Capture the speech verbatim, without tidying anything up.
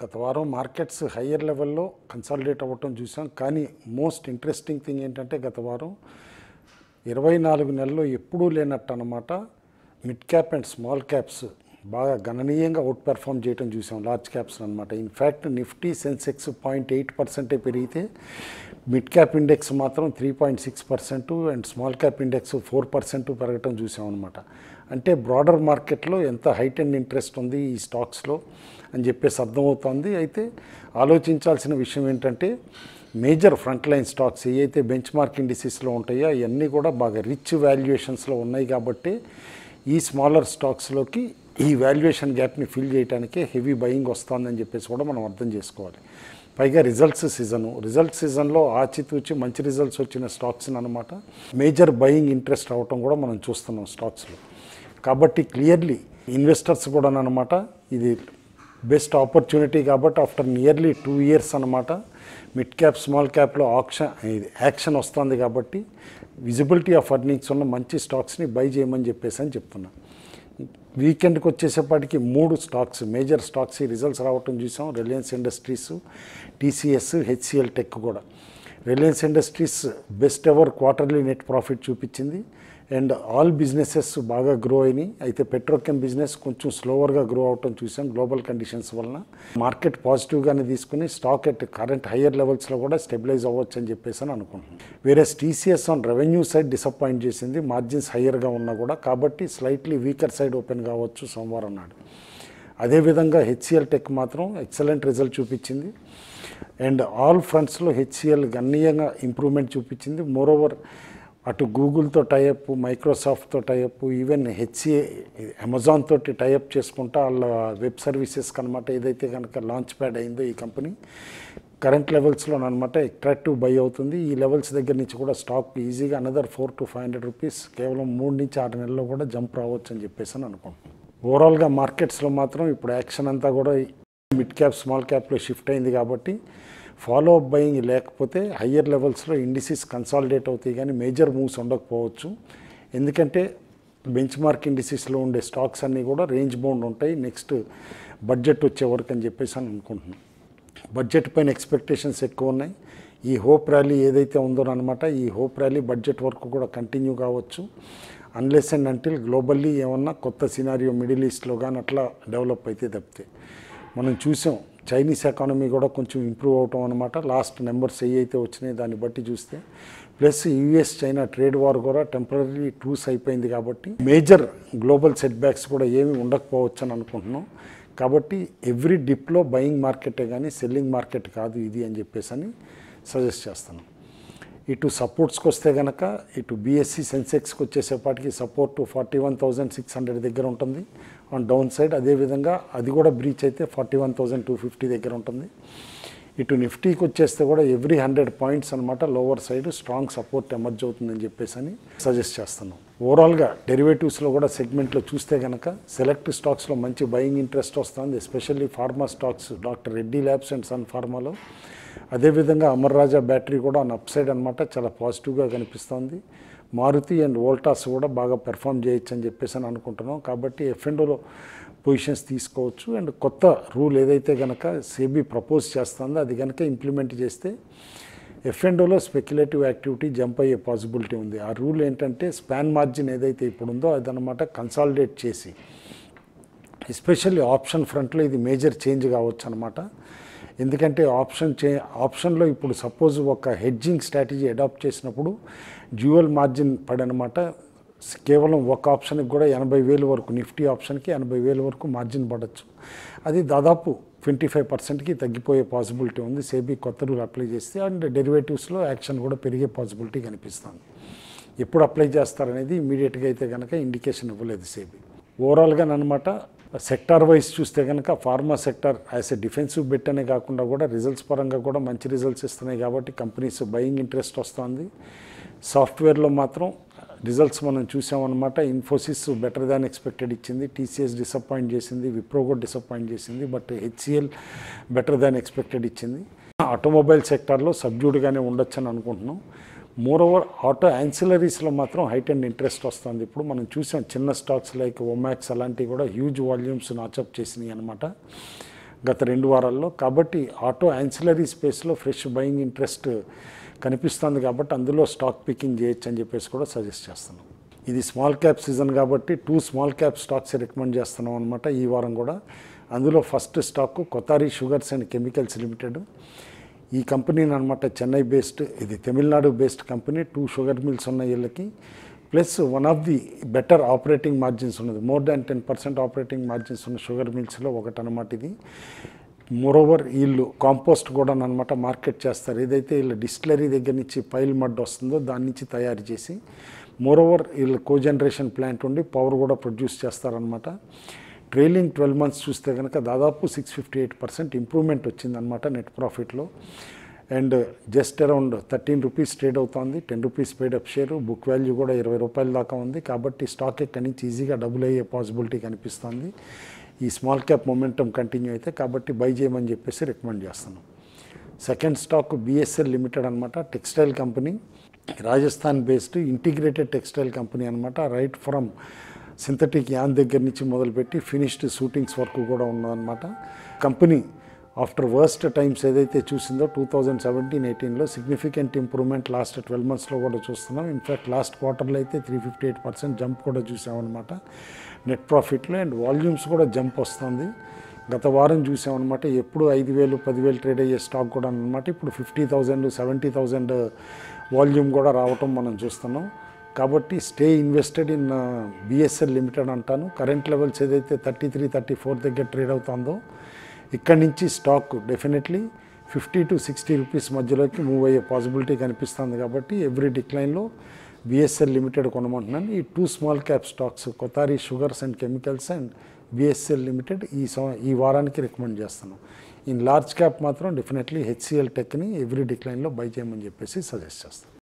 గత వారం markets higher లెవెల్లో కన్సాలిడేట్ అవ్వటం చూసాం. కానీ మోస్ట్ ఇంట్రెస్టింగ్ థింగ్ ఏంటంటే గత వారం ఇరవై నాలుగు నెలల్లో ఎప్పుడూ లేనట్టు అన్నమాట mid cap and small caps బాగా గణనీయంగా అవుట్ పెర్ఫామ్ చేయడం చూసాం లార్జ్ క్యాప్స్ అనమాట. In fact Nifty Sensex point eight పర్సెంటే పెరిగితే మిడ్ క్యాప్ ఇండెక్స్ మాత్రం three point six percent and small cap index four percent పెరగటం చూసాం అనమాట. అంటే బ్రాడర్ మార్కెట్లో ఎంత హైట్ అండ్ ఇంట్రెస్ట్ ఉంది ఈ స్టాక్స్లో అని చెప్పేసి అర్థమవుతుంది. అయితే ఆలోచించాల్సిన విషయం ఏంటంటే మేజర్ ఫ్రంట్ లైన్ స్టాక్స్ ఏవైతే బెంచ్ మార్క్ ఇండిసెస్లో ఉంటాయో అవన్నీ కూడా బాగా రిచ్ వాల్యుయేషన్స్లో ఉన్నాయి. కాబట్టి ఈ స్మాలర్ స్టాక్స్లోకి ఈ వాల్యుయేషన్ గ్యాప్ని ఫిల్ చేయడానికే హెవీ బయింగ్ వస్తుందని చెప్పేసి కూడా మనం అర్థం చేసుకోవాలి. పైగా రిజల్ట్స్ సీజను రిజల్ట్ సీజన్లో ఆచితూచి మంచి రిజల్ట్స్ వచ్చిన స్టాక్స్ అనమాట మేజర్ బయింగ్ ఇంట్రెస్ట్ అవటం కూడా మనం చూస్తున్నాం స్టాక్స్లో. కాబట్టి క్లియర్లీ ఇన్వెస్టర్స్ కూడా అనమాట ఇది బెస్ట్ ఆపర్చునిటీ. కాబట్టి ఆఫ్టర్ నియర్లీ టూ ఇయర్స్ అనమాట మిడ్ క్యాప్ స్మాల్ క్యాప్లో ఆక్షన్ ఇది యాక్షన్ వస్తుంది. కాబట్టి విజిబిలిటీ ఆఫ్ ఎర్నింగ్స్ ఉన్న మంచి స్టాక్స్ని బై చేయమని చెప్పేసి అని చెప్తున్నాను. వీకెండ్కి వచ్చేసేపటికి మూడు స్టాక్స్ మేజర్ స్టాక్స్ ఈ రిజల్ట్స్ రావటం చూసాం. రిలయన్స్ ఇండస్ట్రీస్, టీసీఎస్, హెచ్సిఎల్ టెక్ కూడా. Reliance Industries best ever quarterly net profit చూపించింది అండ్ ఆల్ బిజినెసెస్ బాగా గ్రో అయినాయి. అయితే పెట్రోకెమ్ బిజినెస్ కొంచెం స్లోవర్గా గ్రో అవటం చూసాం గ్లోబల్ కండిషన్స్ వలన. మార్కెట్ పాజిటివ్గానే తీసుకుని స్టాక్ ఎట్ కరెంట్ హయ్యర్ లెవెల్స్లో కూడా స్టెబిలైజ్ అవ్వచ్చు అని చెప్పేసి అని అనుకుంటున్నాం. వేరే TCS on revenue side disappoint చేసింది, మార్జిన్స్ హయ్యర్గా ఉన్నా కూడా. కాబట్టి స్లైట్లీ వీకర్ సైడ్ ఓపెన్ కావచ్చు సోమవారం నాడు. అదేవిధంగా హెచ్సిఎల్ టెక్ మాత్రం ఎక్సలెంట్ రిజల్ట్ చూపించింది అండ్ ఆల్ ఫ్రంట్స్లో హెచ్సిఎల్ గణనీయంగా ఇంప్రూవ్మెంట్ చూపించింది. మోరోవర్ అటు గూగుల్తో టైఅప్, మైక్రోసాఫ్ట్తో టైఅప్, ఈవెన్ హెచ్సిఏ అమెజాన్ తోటి టైఅప్ చేసుకుంటా వాళ్ళ వెబ్ సర్వీసెస్కి అనమాట ఏదైతే కనుక లాంచ్ ప్యాడ్ అయిందో ఈ కంపెనీ కరెంట్ లెవెల్స్లో అనమాట అట్రాక్టివ్ బై అవుతుంది. ఈ లెవెల్స్ దగ్గర నుంచి కూడా స్టాక్ ఈజీగా another four to five hundred rupees కేవలం మూడు నుంచి ఆరు నెలల్లో కూడా జంప్ రావచ్చు అని చెప్పేసి అని అనుకుంటున్నాను. ఓవరాల్గా మార్కెట్స్లో మాత్రం ఇప్పుడు యాక్షన్ అంతా కూడా మిడ్ క్యాప్ స్మాల్ క్యాప్లో షిఫ్ట్ అయింది. కాబట్టి ఫాలో అప్ బయింగ్ లేకపోతే హయ్యర్ లెవెల్స్లో ఇండిసెస్ కన్సాలిడేట్ అవుతాయి కానీ మేజర్ మూవ్స్ ఉండకపోవచ్చు. ఎందుకంటే బెంచ్ మార్క్ ఇండిసెస్లో ఉండే స్టాక్స్ అన్నీ కూడా రేంజ్ బౌండ్ ఉంటాయి నెక్స్ట్ బడ్జెట్ వచ్చే వరకు అని చెప్పేసి అని అనుకుంటున్నాను. బడ్జెట్ పైన ఎక్స్పెక్టేషన్స్ ఎక్కువ ఉన్నాయి. ఈ హోప్ ర్యాలీ ఏదైతే ఉందో అనమాట ఈ హోప్ ర్యాలీ బడ్జెట్ వరకు కూడా కంటిన్యూ కావచ్చు అన్లెస్ అండ్ అంటిల్ గ్లోబల్లీ ఏమన్నా కొత్త సినారియో మిడిల్ ఈస్ట్లో కానీ అట్లా డెవలప్ అయితే తప్పితే. మనం చూసాం చైనీస్ ఎకానమీ కూడా కొంచెం ఇంప్రూవ్ అవటం అనమాట లాస్ట్ నెంబర్స్ ఏవైతే వచ్చినాయి దాన్ని బట్టి చూస్తే. Plus US China trade war కూడా టెంపరీ ట్రూస్ అయిపోయింది. కాబట్టి మేజర్ గ్లోబల్ సెట్ బ్యాక్స్ కూడా ఏమీ ఉండకపోవచ్చు అని అనుకుంటున్నాం. కాబట్టి ఎవ్రీ డిప్లో బయింగ్ మార్కెటే కానీ సెల్లింగ్ మార్కెట్ కాదు ఇది అని చెప్పేసి అని సజెస్ట్ చేస్తున్నాం. ఇటు సపోర్ట్స్కి వస్తే కనుక ఇటు బీఎస్సీ సెన్సెక్స్కి వచ్చేసేపాటికి support forty one thousand six hundred దగ్గర ఉంటుంది ఆన్ డౌన్ సైడ్. అదేవిధంగా అది కూడా బ్రీచ్ అయితే forty one thousand two fifty దగ్గర ఉంటుంది. ఇటు నిఫ్టీకి వచ్చేస్తే కూడా ఎవ్రీ హండ్రెడ్ పాయింట్స్ అనమాట lower side strong support emerge అవుతుందని చెప్పేసి అని సజెస్ట్ చేస్తున్నాం. ఓవరాల్గా డెరివేటివ్స్లో కూడా సెగ్మెంట్లో చూస్తే కనుక సెలెక్ట్ స్టాక్స్లో మంచి బయింగ్ ఇంట్రెస్ట్ వస్తుంది. Especially pharma stocks doctor Reddy labs and Sun ఫార్మాలో. అదేవిధంగా అమర్ రాజా బ్యాటరీ కూడా ఆన్ అప్ సైడ్ అనమాట చాలా పాజిటివ్గా కనిపిస్తుంది. మారుతి అండ్ వోల్టాస్ కూడా బాగా పెర్ఫామ్ చేయొచ్చు అని చెప్పేసి అని అనుకుంటున్నాం. కాబట్టి ఎఫ్ అండ్ ఓలో పొజిషన్స్ తీసుకోవచ్చు. అండ్ కొత్త రూల్ ఏదైతే కనుక సెబీ ప్రపోజ్ చేస్తుందో అది కనుక ఇంప్లిమెంట్ చేస్తే ఎఫ్ అండ్ ఓలో స్పెక్యులేటివ్ యాక్టివిటీ జంప్ అయ్యే పాసిబిలిటీ ఉంది. ఆ రూల్ ఏంటంటే స్పాన్ మార్జిన్ ఏదైతే ఇప్పుడు ఉందో అదనమాట కన్సాలిడేట్ చేసి ఎస్పెషల్లీ ఆప్షన్ ఫ్రంట్లో ఇది మేజర్ చేంజ్ కావచ్చు అనమాట. ఎందుకంటే ఆప్షన్ చే ఆప్షన్లో ఇప్పుడు సపోజ్ ఒక హెడ్జింగ్ స్ట్రాటజీ అడాప్ట్ చేసినప్పుడు డ్యూయల్ మార్జిన్ పడనమాట కేవలం ఒక ఆప్షన్కి కూడా ఎనభై వేలు వరకు నిఫ్టీ ఆప్షన్కి ఎనభై వేల వరకు మార్జిన్ పడవచ్చు. అది దాదాపు ట్వంటీ ఫైవ్ పర్సెంట్కి తగ్గిపోయే పాసిబిలిటీ ఉంది సెబీ కొత్త రూల్ అప్లై చేస్తే. అండ్ డెరివేటివ్స్లో యాక్షన్ కూడా పెరిగే పాసిబిలిటీ కనిపిస్తుంది. ఎప్పుడు అప్లై చేస్తారనేది ఇమీడియట్గా అయితే కనుక ఇండికేషన్ ఇవ్వలేదు సెబీ. ఓవరాల్గా అనమాట సెక్టార్ వైజ్ చూస్తే కనుక pharma sector as a defensive bet అనే కాకుండా కూడా రిజల్ట్స్ పరంగా కూడా మంచి రిజల్ట్స్ ఇస్తున్నాయి. కాబట్టి కంపెనీస్ బయింగ్ ఇంట్రెస్ట్ వస్తుంది. సాఫ్ట్వేర్లో మాత్రం రిజల్ట్స్ మనం చూసామన్నమాట. ఇన్ఫోసిస్ బెటర్ దాన్ ఎక్స్పెక్టెడ్ ఇచ్చింది, టీసీఎస్ డిసప్పాయింట్ చేసింది, విప్రో కూడా డిసప్పాయింట్ చేసింది. But HCL better than expected ఇచ్చింది. ఆటోమొబైల్ సెక్టార్లో సబ్డ్యూడ్గానే ఉండొచ్చు అని అనుకుంటున్నాం. మోరోవర్ ఆటో యాన్సిలరీస్లో మాత్రం హైట్ అండ్ ఇంట్రెస్ట్ వస్తుంది. ఇప్పుడు మనం చూసాం చిన్న స్టాక్స్ లైక్ ఒమాక్స్ అలాంటివి కూడా హ్యూజ్ వాల్యూమ్స్ నాచప్ చేసినాయి అనమాట. గత రెండు వారాల్లో. కాబట్టి ఆటో యాన్సిలరీ స్పేస్లో ఫ్రెష్ బయింగ్ ఇంట్రెస్ట్ కనిపిస్తుంది కాబట్టి అందులో స్టాక్ పికింగ్ చేయొచ్చు అని చెప్పేసి కూడా సజెస్ట్ చేస్తున్నాం. ఇది స్మాల్ క్యాప్ సీజన్ కాబట్టి two small cap stocks recommend చేస్తున్నాం అనమాట ఈ వారం కూడా. అందులో first stock Kothari sugars and chemicals limited. ఈ కంపెనీని అనమాట చెన్నై బేస్డ్, ఇది Tamil Nadu based company. Two sugar mills ఉన్న వీళ్ళకి, plus one of the better operating margins ఉన్నది, more than ten percent operating margins ఉన్న షుగర్ మిల్స్లో ఒకటి అనమాట ఇది. మోరోవర్ వీళ్ళు కాంపోస్ట్ కూడా అనమాట మార్కెట్ చేస్తారు. ఏదైతే వీళ్ళు డిస్టిలరీ దగ్గర నుంచి పైల్ మడ్ వస్తుందో దాని నుంచి తయారు చేసి, మోరోవర్ వీళ్ళు కోజనరేషన్ ప్లాంట్ ఉండి పవర్ కూడా ప్రొడ్యూస్ చేస్తారనమాట. ట్రైలింగ్ ట్వెల్వ్ మంత్స్ చూస్తే కనుక దాదాపు six fifty eight percent improvement వచ్చిందనమాట నెట్ ప్రాఫిట్లో. And just around thirteen rupees trade అవుతుంది, ten rupees paid up share. Book value కూడా ఇరవై రూపాయల దాకా ఉంది. కాబట్టి స్టాక్ ఎక్కడి నుంచి ఈజీగా డబుల్ అయ్యే పాసిబిలిటీ కనిపిస్తుంది ఈ స్మాల్ క్యాప్ మొమెంటం కంటిన్యూ అయితే. కాబట్టి బై చేయమని చెప్పేసి రికమెండ్ చేస్తున్నాం. సెకండ్ స్టాక్ బిఎస్ఎల్ లిమిటెడ్ అనమాట, textile company, Rajasthan based integrated textile company అనమాట. రైట్ ఫ్రమ్ సింథటిక్ యాన్ దగ్గర నుంచి మొదలుపెట్టి ఫినిష్డ్ షూటింగ్స్ వరకు కూడా ఉన్నదన్నమాట. కంపెనీ ఆఫ్టర్ వర్స్ట్ టైమ్స్ ఏదైతే చూసిందో టూ థౌజండ్ సెవెంటీన్ ఎయిటీన్లో సిగ్నిఫికెంట్ ఇంప్రూవ్మెంట్ లాస్ట్ ట్వెల్వ్ మంత్స్లో కూడా చూస్తున్నాం. ఇన్ఫ్యాక్ట్ లాస్ట్ క్వార్టర్లో అయితే three fifty eight percent jump కూడా చూసామన్నమాట నెట్ ప్రాఫిట్లో. అండ్ వాల్యూమ్స్ కూడా జంప్ వస్తుంది. గత వారం చూసామన్నమాట, ఎప్పుడు ఐదు వేలు పదివేలు ట్రేడ్ అయ్యే స్టాక్ కూడా అనమాట ఇప్పుడు fifty thousand seventy thousand volume కూడా రావటం మనం చూస్తున్నాం. కాబట్టి stay invested in BSL limited అంటాను. కరెంట్ లెవెల్స్ ఏదైతే థర్టీ త్రీ థర్టీ ఫోర్ దగ్గర ట్రేడ్ అవుతుందో ఇక్కడి నుంచి stock definitely fifty to sixty rupees మధ్యలోకి మూవ్ అయ్యే పాసిబిలిటీ కనిపిస్తుంది. కాబట్టి ఎవ్రీ డిక్లైన్లో బిఎస్ఎల్ లిమిటెడ్ కొనమంటున్నాను. ఈ two small cap stocks Kothari sugars and chemicals and BSL limited ఈ ఈ వారానికి రికమెండ్ చేస్తున్నాం. ఇన్ లార్జ్ క్యాప్ మాత్రం డెఫినెట్లీ హెచ్సిఎల్ టెక్ని ఎవ్రీ డిక్లైన్లో బై చేయమని చెప్పేసి సజెస్ట్ చేస్తాను.